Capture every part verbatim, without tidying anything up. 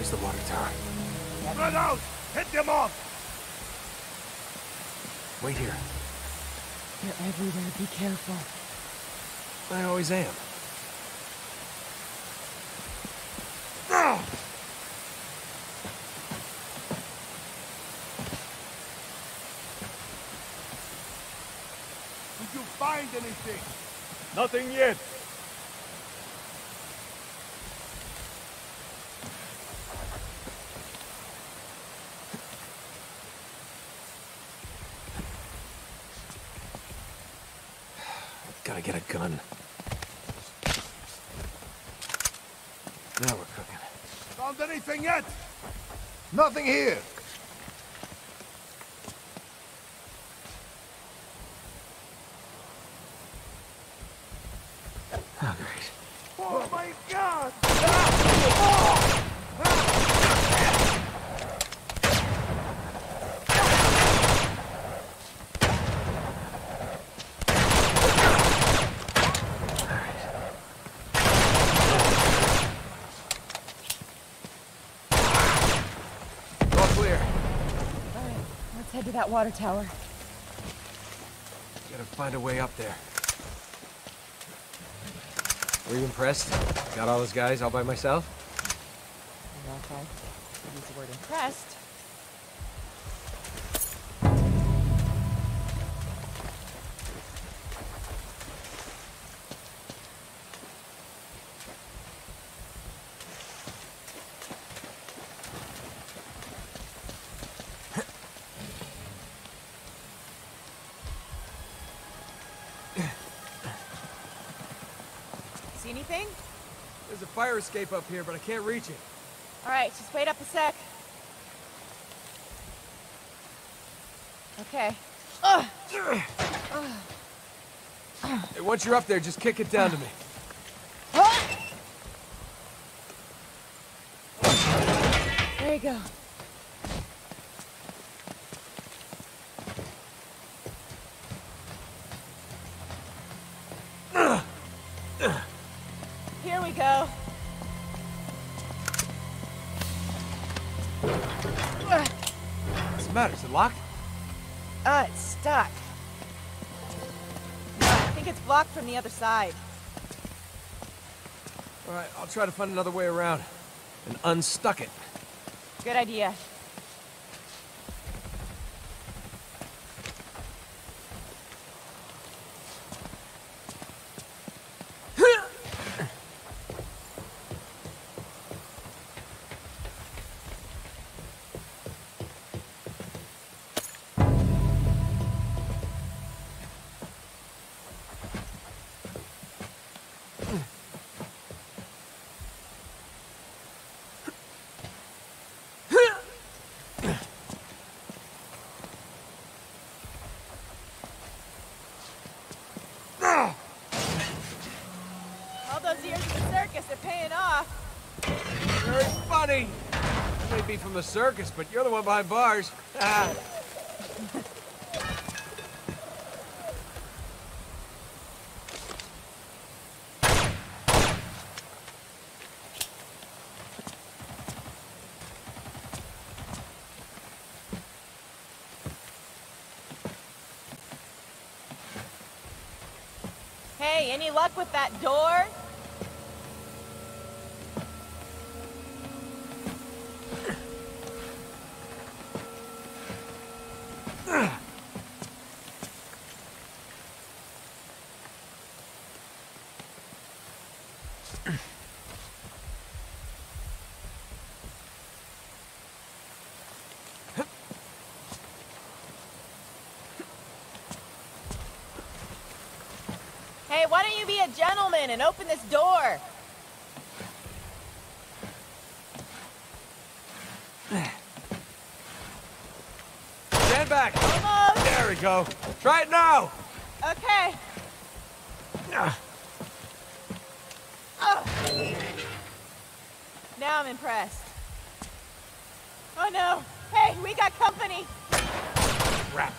There's the water tower. Spread out! Hit them off! Wait here. They're everywhere. Be careful. I always am. Ah! Did you find anything? Nothing yet. Gotta get a gun. Now we're cooking. Found anything yet? Nothing here. Oh, great. Oh my God! Head to that water tower. Gotta find a way up there. Were you impressed? Got all those guys all by myself? I don't know if I use the word impressed. See anything? There's a fire escape up here, but I can't reach it. All right, just wait up a sec. Okay. Ugh. Hey, once you're up there, just kick it down to me. There you go. Here we go. What's the matter? Is it locked? Uh, it's stuck. I think it's blocked from the other side. All right, I'll try to find another way around and unstuck it. Good idea. Very funny. You may be from the circus, but you're the one behind bars. Hey, any luck with that door? Hey, why don't you be a gentleman and open this door? Stand back. Almost. There we go. Try it now. Okay. Ah. Oh. Now I'm impressed. Oh no. Hey, we got company. Crap.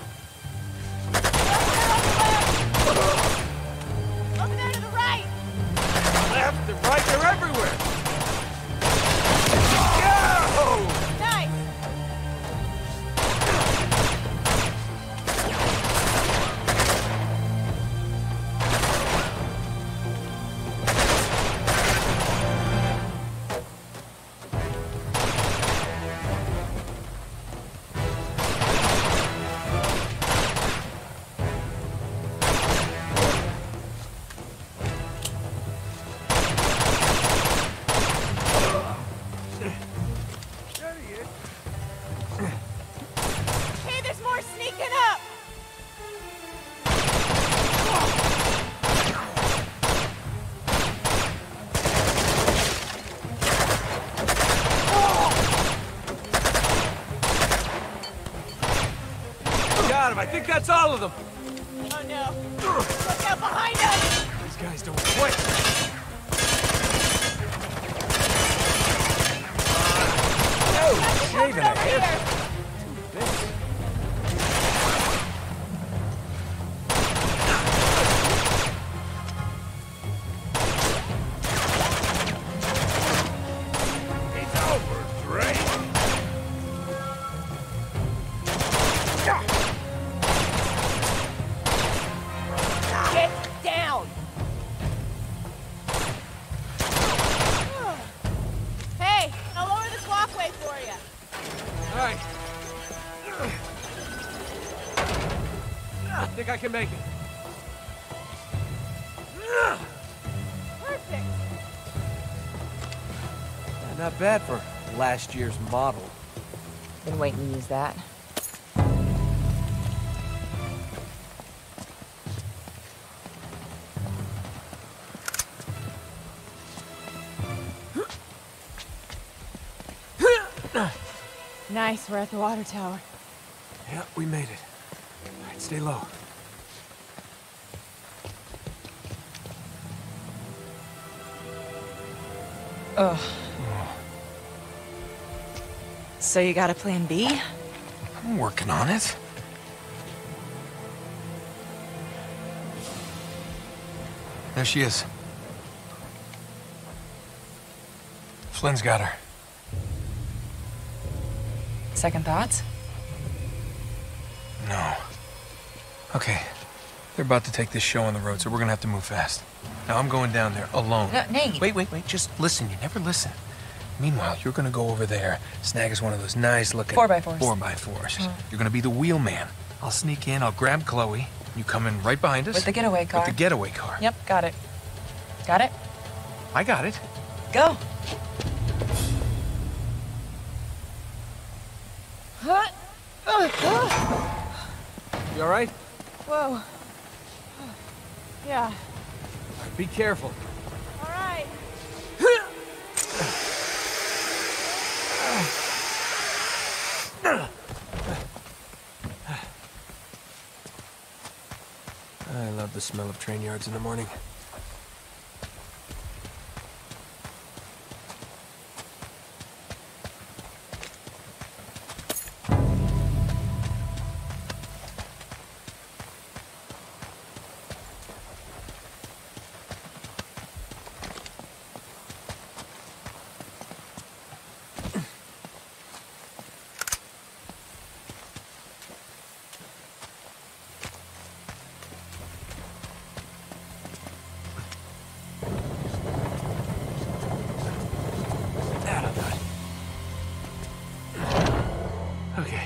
Over there to the right! Left and right, they're everywhere! I think that's all of them. Oh no. Look out behind us! These guys don't quit. Oh, shaving a hair. I think I can make it. Perfect. Yeah, not bad for last year's model. Been waiting to use that. Nice, we're at the water tower. Yeah, we made it. All right, stay low. Ugh. So you got a plan B? I'm working on it. There she is. Flynn's got her. Second thoughts? No. Okay. They're about to take this show on the road, so we're gonna have to move fast. Now I'm going down there alone. No, Nate. Wait, wait, wait. Just listen. You never listen. Meanwhile, you're gonna go over there, snag us one of those nice-looking Four by fours. Four by fours. Mm. You're gonna be the wheelman. I'll sneak in. I'll grab Chloe. You come in right behind us. With the getaway car. With the getaway car. Yep, got it. Got it? I got it. Go. You all right? Whoa. Yeah. All right, be careful. All right. I love the smell of train yards in the morning. Okay.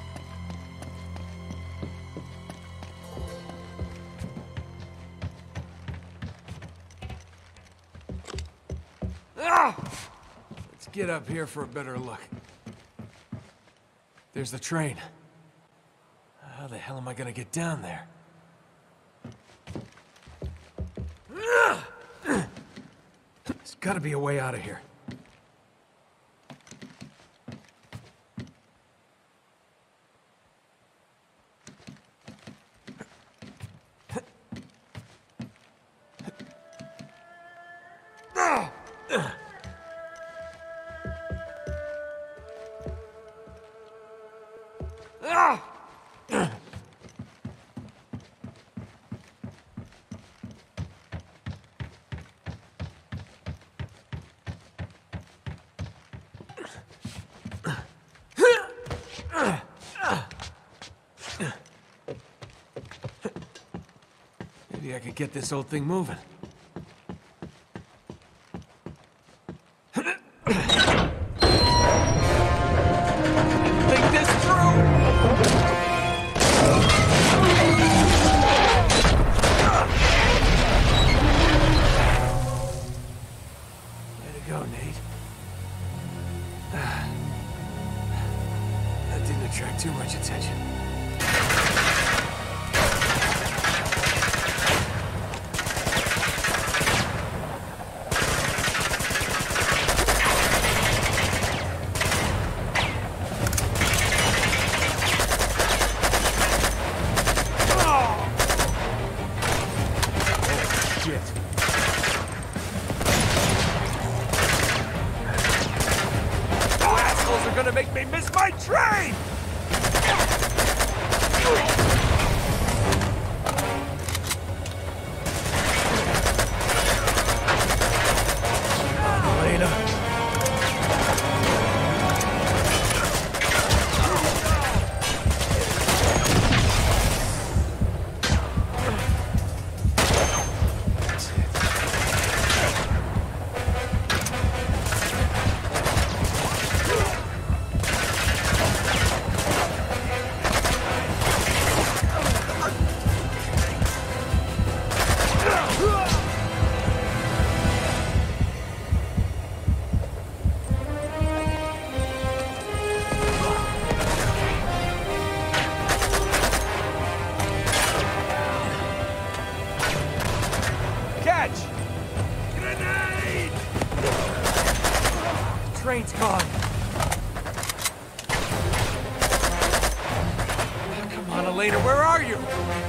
Ah! Let's get up here for a better look. There's the train. How the hell am I gonna get down there? There's gotta be a way out of here. Maybe I could get this old thing moving. Think this through! Way to go, Nate. That didn't attract too much attention. gonna make me miss my train! Train's gone. Come on, Elena, where are you?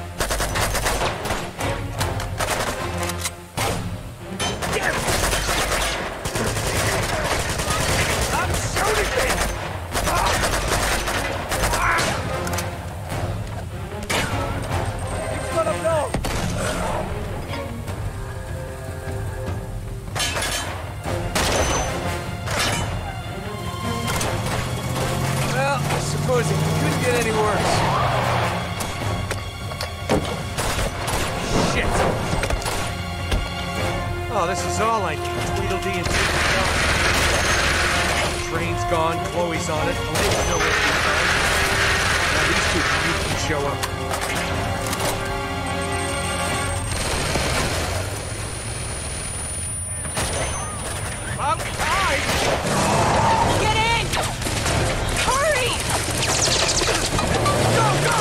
Damn it! Stop shooting me! Ah! Ah! It's gonna blow! It couldn't get any worse. Shit! Oh, this is all I need. Tweedledee and Tweedledee. Train's gone, Chloe's on it, Elena's nowhere to be found. Now these two can show up. I'm tied! Get in! Hurry! Go, go!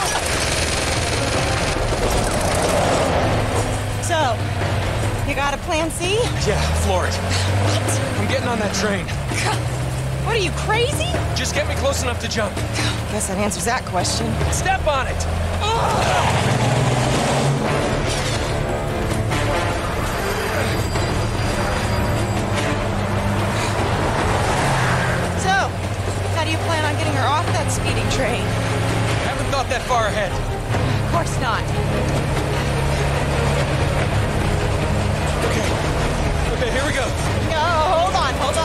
So, you got a plan C? Yeah, floor it. What? I'm getting on that train. What are you, crazy? Just get me close enough to jump. Guess that answers that question. Step on it! So, how do you plan on getting her off that speeding train? Haven't thought that far ahead. Of course not. Okay. Okay, here we go. No, hold on, hold